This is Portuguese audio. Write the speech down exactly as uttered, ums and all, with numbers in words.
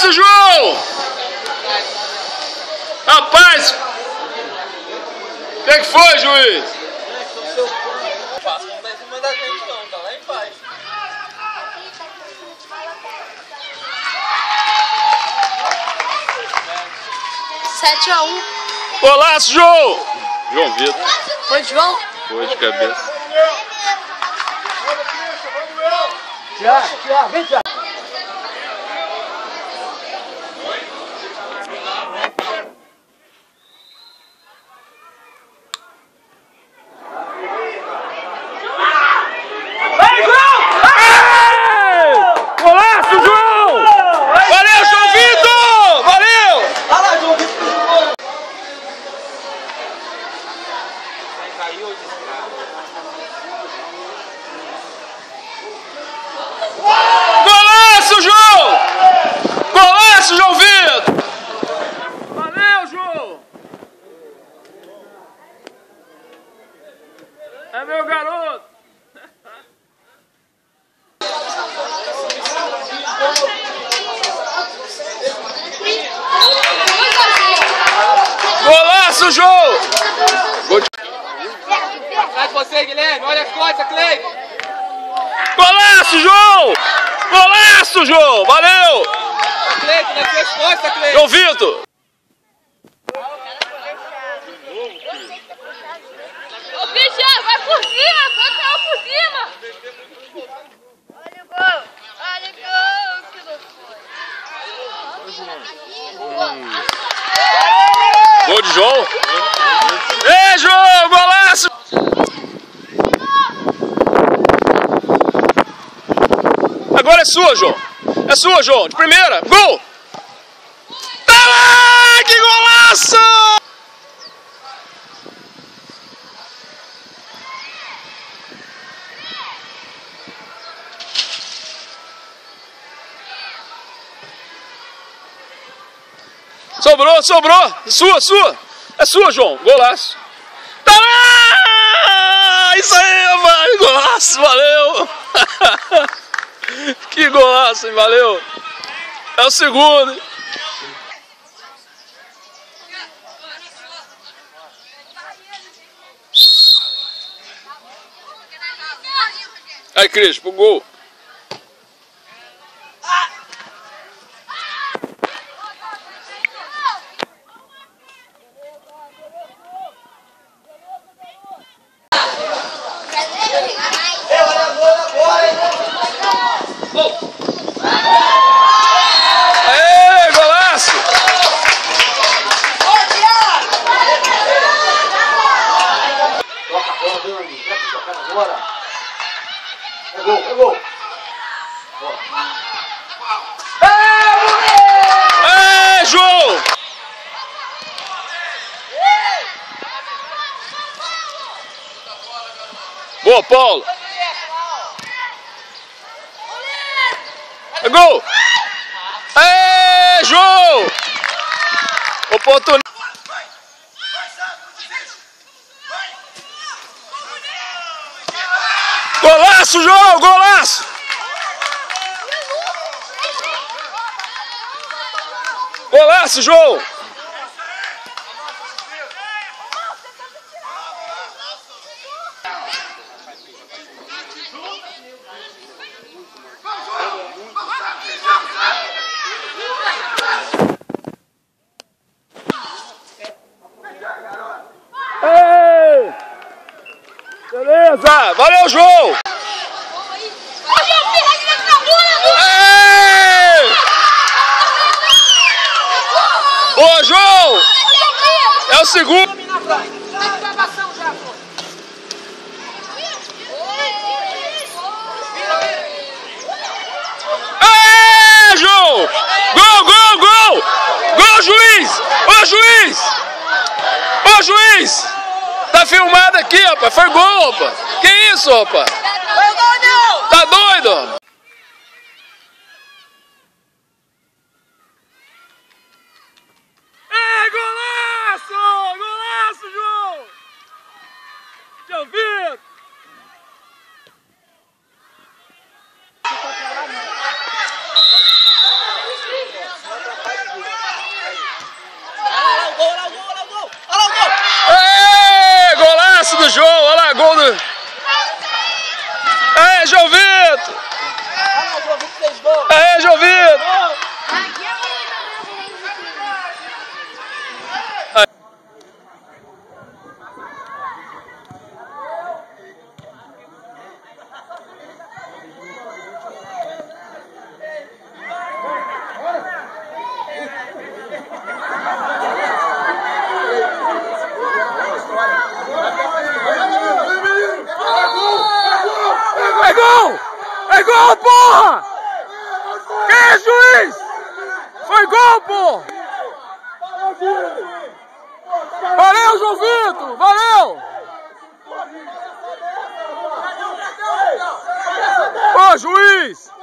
Golaço, João! Rapaz! O que, que foi, juiz? sete a um. Golaço, João! João Vitor. Foi, João? Foi de cabeça. Tiago, Tiago, vem, Tiago. Golaço, João! Golaço, João Vitor! Valeu, João! É meu garoto! Golaço, João! Atrás de você, Guilherme. Olha as costas, Clay. Golaço, João! Golaço, João! Valeu! Clay, nas suas costas, Clay. João Vitor! Ô, Cristiano, vai por cima! Vai por cima! Olha o gol! Olha o gol! Que loucura! Gol de João! Ei, João! Golaço! Agora é sua, João! É sua, João! De primeira! Gol! Tá lá! Que golaço! Sobrou, sobrou! Sua, sua! É sua, João! Golaço! Tá lá! Isso aí, rapaz! Golaço! Valeu! Que golaço, hein? Valeu! É o segundo! Aí, Cris, pro gol! Aê, golaço! Toca a bola, Dani. Vai tocar agora. É gol, é gol. Aê, João! Boa, Paulo! É gol! Aê, João! Oportunidade! Golaço, João! Golaço! Golaço, João! Ei! Beleza! Valeu, João! Ei! Boa, João! É o segundo! Ei, João! Gol, gol, gol! Gol, juiz! Ô, juiz! Ô, juiz! Tá filmado aqui, rapaz! Foi gol, rapaz! Que isso, rapaz? Tá doido? É golaço! Golaço, João! João Vitor! Aê, João Vitor! Ah, João Vitor fez gol! Aê, João Vitor! É gol! É gol, porra! Que é, juiz? Foi gol, porra! Valeu, João Vitor! Valeu! Ô, juiz!